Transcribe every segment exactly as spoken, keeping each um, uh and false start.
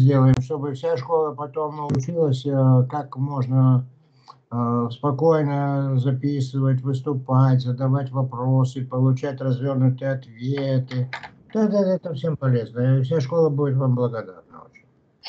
сделаем, чтобы вся школа потом научилась, как можно спокойно записывать, выступать, задавать вопросы, получать развернутые ответы. Тогда это всем полезно. И вся школа будет вам благодарна очень.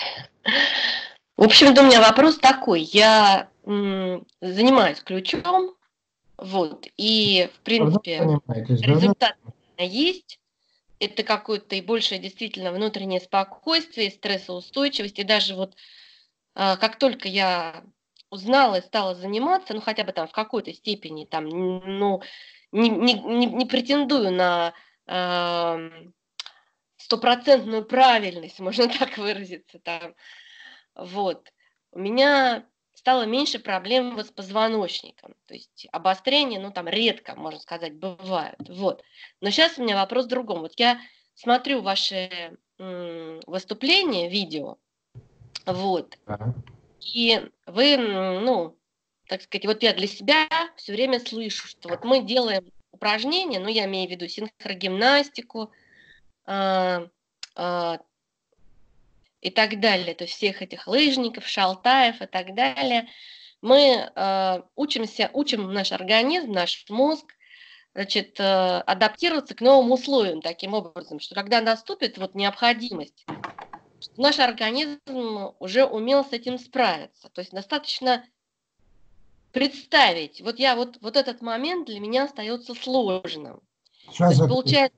В общем-то, у меня вопрос такой. Я м, занимаюсь ключом, вот, и, в принципе, результат есть. Это какое-то и большее действительно внутреннее спокойствие, стрессоустойчивость. И даже вот э, как только я узнала и стала заниматься, ну хотя бы там в какой-то степени, там, ну, не, не, не, не претендую на э, стопроцентную правильность, можно так выразиться, там, вот, у меня стало меньше проблем вот с позвоночником. То есть обострение, ну там редко, можно сказать, бывают. Вот. Но сейчас у меня вопрос в другом. Вот я смотрю ваши м, выступления, видео, вот, Да. и вы, ну, так сказать, вот я для себя все время слышу, что вот мы делаем упражнения, ну я имею в виду синхрогимнастику, а, а, и так далее, то есть всех этих лыжников, шалтаев и так далее. Мы э, учимся, учим наш организм, наш мозг, значит, э, адаптироваться к новым условиям таким образом, что когда наступит вот необходимость, наш организм уже умел с этим справиться. То есть достаточно представить. Вот я вот, вот этот момент для меня остается сложным. То есть, получается,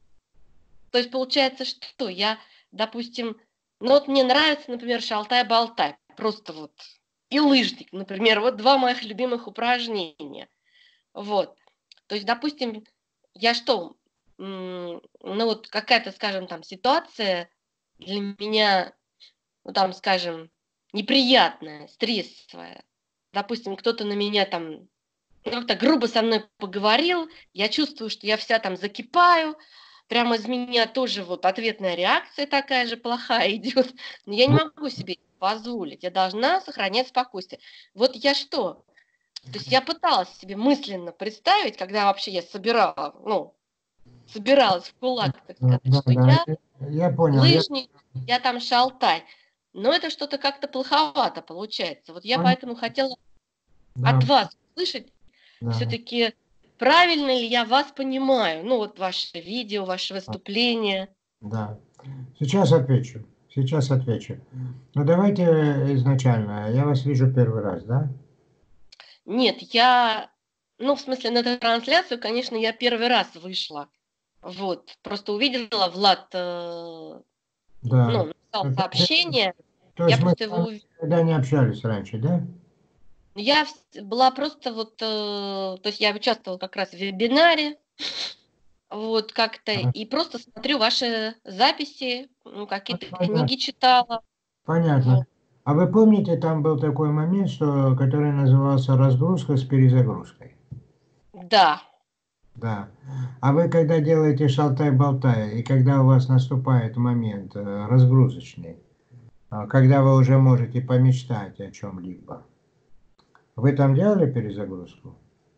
то есть получается, что я, допустим, ну вот мне нравится, например, шалтай-болтай, просто вот, и лыжник, например, вот два моих любимых упражнения. Вот. То есть, допустим, я что, ну вот какая-то, скажем, там ситуация для меня, ну там, скажем, неприятная, стрессовая. Допустим, кто-то на меня там как-то грубо со мной поговорил, я чувствую, что я вся там закипаю, прямо из меня тоже вот ответная реакция такая же плохая идет, но я не могу себе позволить, я должна сохранять спокойствие. Вот я что? То есть я пыталась себе мысленно представить, когда вообще я собирала, ну, собиралась в кулак, так сказать, Да, что да, я я понял. лыжник, я, я там шалтай. Но это что-то как-то плоховато получается. Вот я Понятно. поэтому хотела Да, от вас услышать, да. все-таки правильно ли я вас понимаю? Ну вот ваше видео, ваше выступление. Да. Сейчас отвечу. Сейчас отвечу. Ну давайте изначально. Я вас вижу первый раз, да? Нет, я, ну в смысле на эту трансляцию, конечно, я первый раз вышла. Вот, просто увидела, Влад, э, Да. ну, написал Ну, то есть, сообщение, то я есть мы просто с его вами увидела. никогда не общались раньше, да? Я вс- была просто вот, э, то есть я участвовала как раз в вебинаре, вот как-то, Ага. и просто смотрю ваши записи, ну, Ну, какие-то понятно. книги читала. Понятно. Вот. А вы помните, там был такой момент, что, который назывался разгрузка с перезагрузкой? Да. Да. А вы когда делаете шалтай-болтай, и когда у вас наступает момент э, разгрузочный, а, когда вы уже можете помечтать о чем-либо, вы там делали перезагрузку?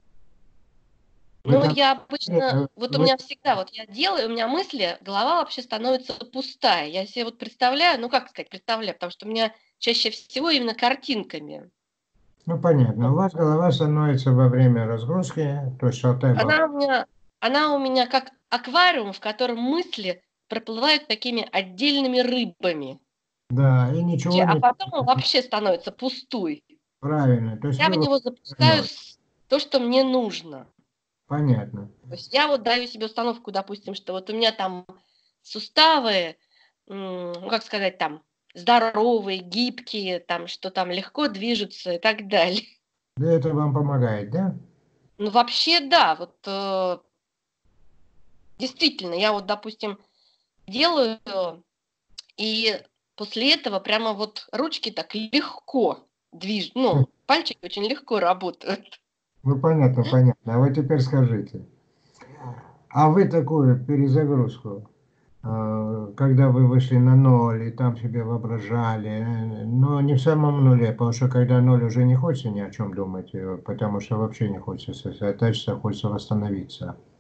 Вы Ну вот там... я обычно, э, вот у вы- меня всегда, вот я делаю, у меня мысли, голова вообще становится пустая. Я себе вот представляю, ну как сказать, представляю, потому что у меня чаще всего именно картинками. Ну, понятно. У вас голова становится во время разгрузки, то есть шалтай-болтай. Она у меня, она у меня как аквариум, в котором мысли проплывают такими отдельными рыбами. Да, и ничего А не... потом он вообще становится пустой. Правильно. То есть Я в вы... него запускаю с- то, что мне нужно. Понятно. То есть я вот даю себе установку, допустим, что вот у меня там суставы, м, ну как сказать, там здоровые, гибкие, там что там легко движутся и так далее. Да это вам помогает, да? Ну вообще да, вот э, действительно, я вот, допустим, делаю, и после этого прямо вот ручки так легко движут, Хм. ну, пальчики очень легко работают. Ну, понятно, понятно. А вот теперь скажите, а вы такую перезагрузку, э, когда вы вышли на ноль и там себе воображали, э, но не в самом нуле, потому что когда ноль уже не хочется ни о чем думать, э, потому что вообще не хочется сосредоточиться, хочется восстановиться.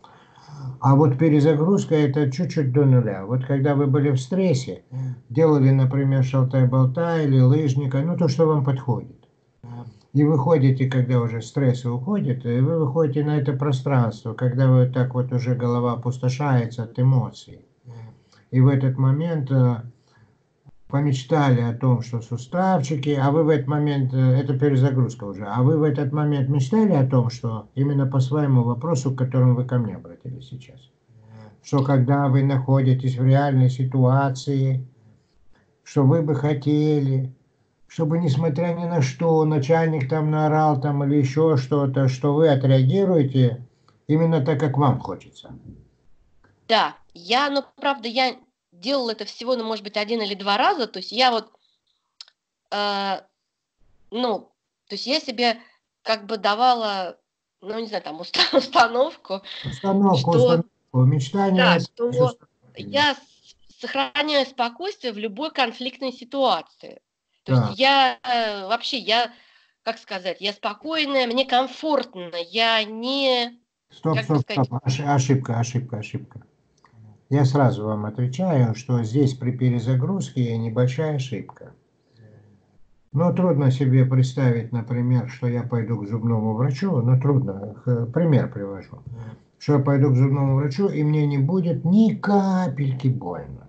А вот перезагрузка это чуть-чуть до нуля. Вот когда вы были в стрессе, делали, например, шалтай-болтай или лыжника, ну то, что вам подходит. И выходите, когда уже стресс уходит, и вы выходите на это пространство, когда вы так вот уже голова опустошается от эмоций. И в этот момент э, помечтали о том, что суставчики, а вы в этот момент, э, это перезагрузка уже, а вы в этот момент мечтали о том, что именно по своему вопросу, к которому вы ко мне обратились сейчас, что когда вы находитесь в реальной ситуации, что вы бы хотели, чтобы, несмотря ни на что, начальник там наорал там или еще что-то, что вы отреагируете именно так, как вам хочется. Да, я, ну, правда, я делала это всего, ну, может быть, один или два раза, то есть я вот, э, ну, то есть я себе как бы давала, ну, не знаю, там, уста- установку, Установку, что, установку, мечтание да, это что я с- сохраняю спокойствие в любой конфликтной ситуации. То есть так. я э, вообще, я, как сказать, я спокойная, мне комфортно, я не, Стоп, как бы стоп, сказать, стоп. Ош- Ошибка, ошибка, ошибка. Я сразу вам отвечаю, что здесь при перезагрузке небольшая ошибка. Ну, трудно себе представить, например, что я пойду к зубному врачу, ну, трудно, х- пример привожу, что я пойду к зубному врачу, и мне не будет ни капельки больно.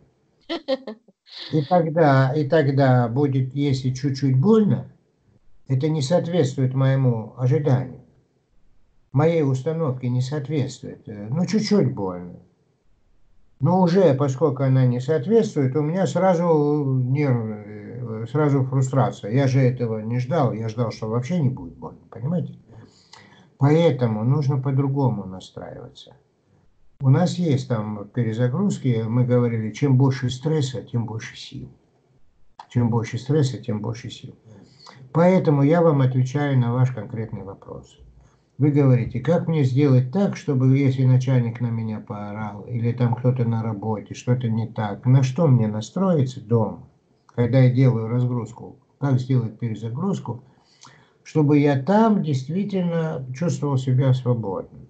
И тогда, и тогда будет, если чуть-чуть больно, это не соответствует моему ожиданию. Моей установке не соответствует. Э, Ну, чуть-чуть больно. Но уже, поскольку она не соответствует, у меня сразу нервы, э, сразу фрустрация. Я же этого не ждал. Я ждал, что вообще не будет больно. Понимаете? Поэтому нужно по-другому настраиваться. У нас есть там перезагрузки, мы говорили, чем больше стресса, тем больше сил. Чем больше стресса, тем больше сил. Поэтому я вам отвечаю на ваш конкретный вопрос. Вы говорите, как мне сделать так, чтобы если начальник на меня поорал, или там кто-то на работе, что-то не так, на что мне настроиться дома, когда я делаю разгрузку, как сделать перезагрузку, чтобы я там действительно чувствовал себя свободным.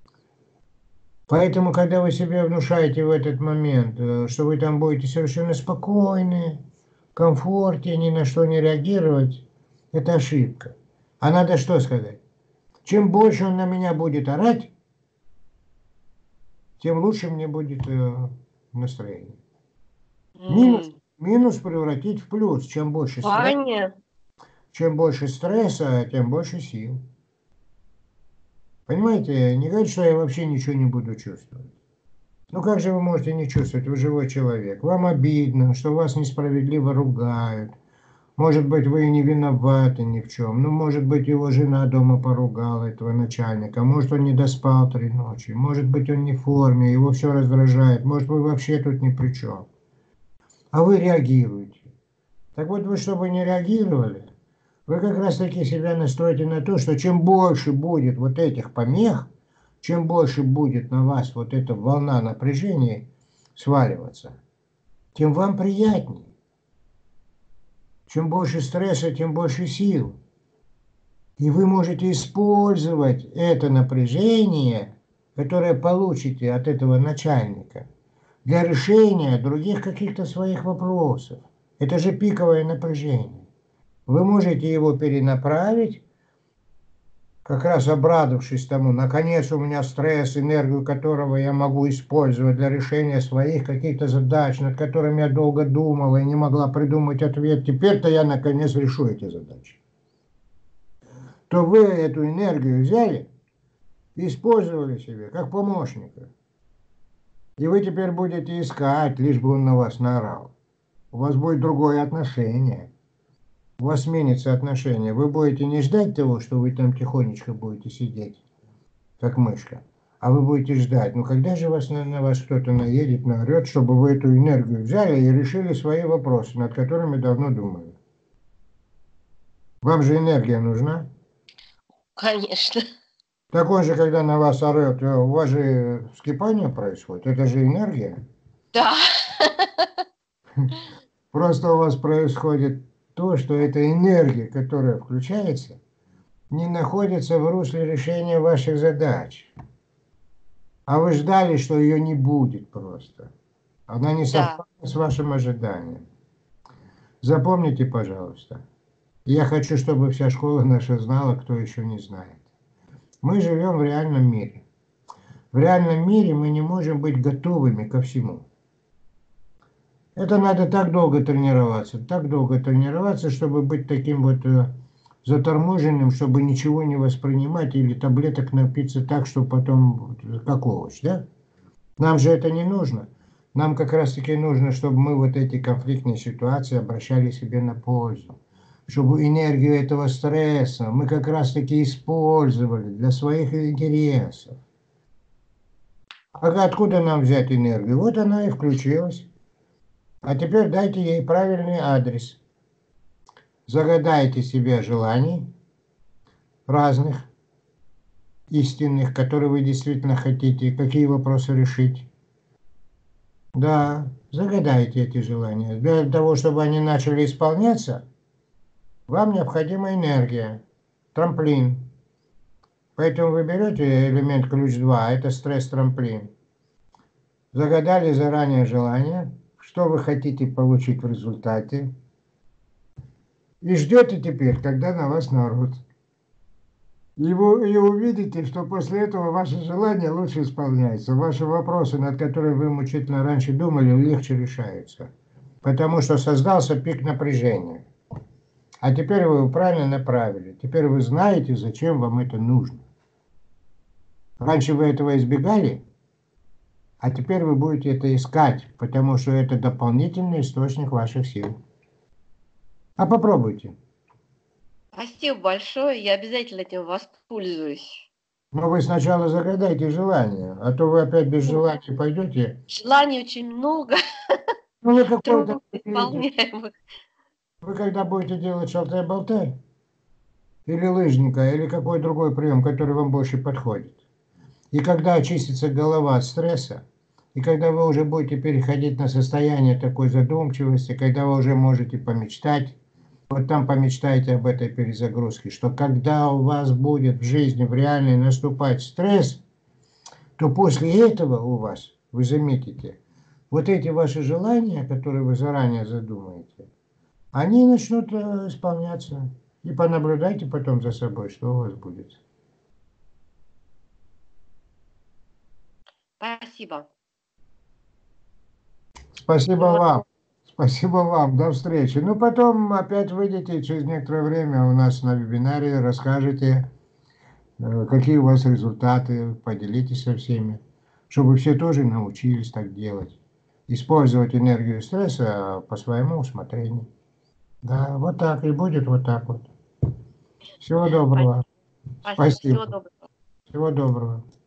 Поэтому, когда вы себе внушаете в этот момент, э, что вы там будете совершенно спокойны, в комфорте, ни на что не реагировать, это ошибка. А надо что сказать? Чем больше он на меня будет орать, тем лучше мне будет э, настроение. Минус, м, минус превратить в плюс. Чем больше стресса, Ваня, чем больше стресса, тем больше сил. Понимаете, не говорит, что я вообще ничего не буду чувствовать. Ну как же вы можете не чувствовать? Вы живой человек. Вам обидно, что вас несправедливо ругают. Может быть, вы и не виноваты ни в чем. Ну, может быть, его жена дома поругала, этого начальника. Может, он не доспал три ночи. Может быть, он не в форме, его все раздражает. Может, вы вообще тут ни при чем. А вы реагируете. Так вот, вы, чтобы не реагировали, вы как раз таки себя настроите на то, что чем больше будет вот этих помех, чем больше будет на вас вот эта волна напряжения сваливаться, тем вам приятнее. Чем больше стресса, тем больше сил. И вы можете использовать это напряжение, которое получите от этого начальника, для решения других каких-то своих вопросов. Это же пиковое напряжение. Вы можете его перенаправить, как раз обрадовавшись тому, наконец у меня стресс, энергию которого я могу использовать для решения своих каких-то задач, над которыми я долго думала и не могла придумать ответ. Теперь-то я наконец решу эти задачи. То вы эту энергию взяли и использовали себе как помощника. И вы теперь будете искать, лишь бы он на вас наорал. У вас будет другое отношение. У вас сменится отношение. Вы будете не ждать того, что вы там тихонечко будете сидеть, как мышка. А вы будете ждать, ну когда же вас, на, на вас кто-то наедет, наорет, чтобы вы эту энергию взяли и решили свои вопросы, над которыми давно думали. Вам же энергия нужна. конечно. Так он же, когда на вас орет, у вас же вскипание происходит, это же энергия. Да. Просто у вас происходит то, что эта энергия, которая включается, не находится в русле решения ваших задач. А вы ждали, что ее не будет просто. Она не совпала Да. с вашим ожиданием. Запомните, пожалуйста. Я хочу, чтобы вся школа наша знала, кто еще не знает. Мы живем в реальном мире. В реальном мире мы не можем быть готовыми ко всему. Это надо так долго тренироваться, так долго тренироваться, чтобы быть таким вот э, заторможенным, чтобы ничего не воспринимать или таблеток напиться так, что потом как овощ, да? Нам же это не нужно. Нам как раз-таки нужно, чтобы мы вот эти конфликтные ситуации обращали себе на пользу. Чтобы энергию этого стресса мы как раз-таки использовали для своих интересов. А откуда нам взять энергию? Вот она и включилась. А теперь дайте ей правильный адрес. Загадайте себе желаний разных, истинных, которые вы действительно хотите, какие вопросы решить. Да, загадайте эти желания. Для того, чтобы они начали исполняться, вам необходима энергия, трамплин. Поэтому вы берете элемент ключ два, а это стресс-трамплин. Загадали заранее желание, что вы хотите получить в результате. И ждете теперь, когда на вас наорут. И вы и увидите, что после этого ваши желания лучше исполняются. Ваши вопросы, над которыми вы мучительно раньше думали, легче решаются. Потому что создался пик напряжения. А теперь вы его правильно направили. Теперь вы знаете, зачем вам это нужно. Раньше вы этого избегали, а теперь вы будете это искать, потому что это дополнительный источник ваших сил. А попробуйте. Спасибо большое, я обязательно этим воспользуюсь. Но вы сначала загадайте желание, а то вы опять без желания пойдете. Желаний очень много, Ну вы какой-то... трудно исполняемых. Вы когда будете делать шалтай-болтай, или лыжника, или какой другой прием, который вам больше подходит, и когда очистится голова от стресса, и когда вы уже будете переходить на состояние такой задумчивости, когда вы уже можете помечтать, вот там помечтайте об этой перезагрузке, что когда у вас будет в жизни, в реальной наступать стресс, то после этого у вас, вы заметите, вот эти ваши желания, которые вы заранее задумаете, они начнут исполняться. И понаблюдайте потом за собой, что у вас будет. Спасибо. Спасибо Вот. вам. Спасибо вам. До встречи. Ну, потом опять выйдете через некоторое время у нас на вебинаре, расскажете, какие у вас результаты, поделитесь со всеми, чтобы все тоже научились так делать. Использовать энергию стресса по своему усмотрению. Да, вот так и будет вот так вот. Всего доброго. Спасибо. Спасибо. Всего доброго. Всего доброго.